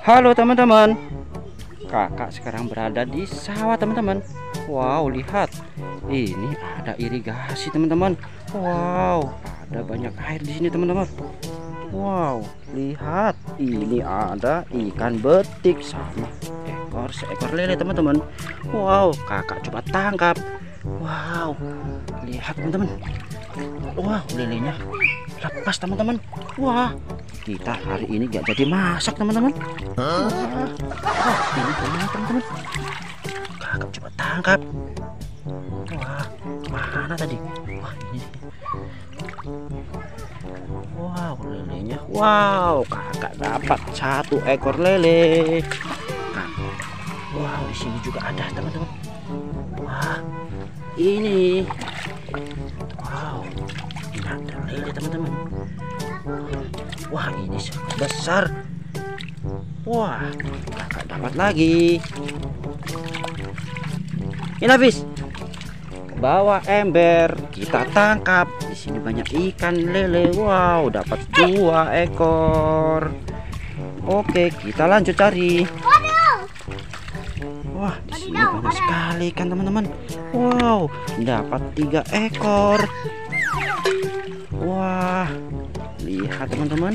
Halo teman-teman, kakak sekarang berada di sawah teman-teman. Wow, lihat, ini ada irigasi teman-teman. Wow, ada banyak air di sini teman-teman. Wow, lihat, ini ada ikan betik sama seekor lele teman-teman. Wow, kakak coba tangkap. Wow, lihat teman-teman. Wow, lelenya lepas teman-teman. Wah, kita hari ini gak jadi masak teman-teman. Ini gimana teman-teman? Kakak coba tangkap. Wah, mana tadi? Wah, ini. Wow, lelenya. Wow, kakak dapat satu ekor lele. Wow, di sini juga ada teman-teman. Wah, ini. Wow, ini ada lele teman-teman. Wah, ini sangat besar. Wah, kakak dapat lagi. Ini habis. Bawa ember, kita tangkap. Di sini banyak ikan lele. Wow, dapat 2 ekor. Oke, kita lanjut cari. Wah, di sini banyak sekali ikan teman-teman. Wow, dapat 3 ekor. Wah, lihat teman-teman,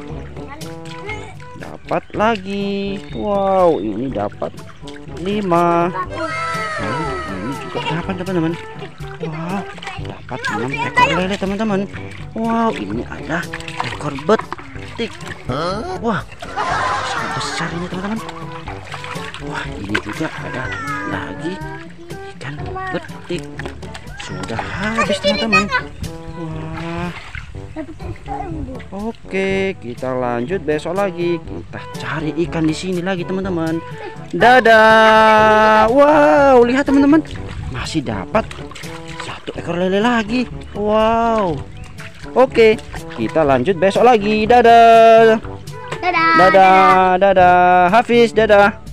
dapat lagi. Wow, ini dapat 5. Ini juga dapat teman-teman. Wow, dapat 6 ekor lele teman-teman. Wow, ini ada ekor betik. Wah, sangat besar ini teman-teman. Wah, ini juga ada lagi ikan betik. Sudah habis teman-teman. Wah, oke, kita lanjut besok lagi. Kita cari ikan di sini lagi teman-teman. Dadah. Wow, lihat teman-teman, masih dapat 1 ekor lele lagi. Wow. Oke, kita lanjut besok lagi. Dadah. Dadah. Dadah. Dadah. Hafiz, dadah.